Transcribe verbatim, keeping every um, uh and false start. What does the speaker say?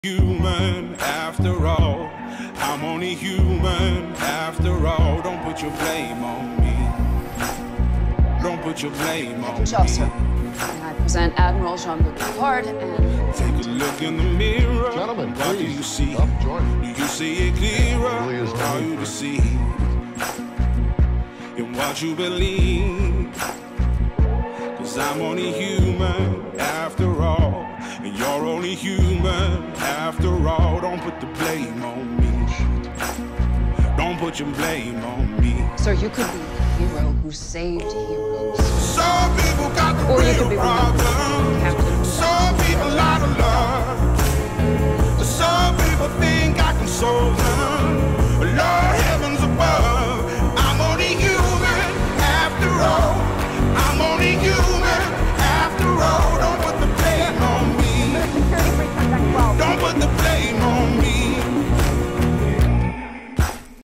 Human after all, I'm only human after all. Don't put your blame on me. Don't put your blame on me. Chelsea, and I present Admiral Jean-Luc Picard and... Take a look in the mirror. Gentlemen, what please, do you see? up, join. Do you see it clearer? Really is Or are you free. deceived in what you believe? Cause I'm only human after all, and you're only human after all. Don't put the blame on me. Don't put your blame on me. Sir, you could be a hero who saved heroes. Some people got the Or you real could be remembered as problem. Captain. Some people out of love. Some people think I can solve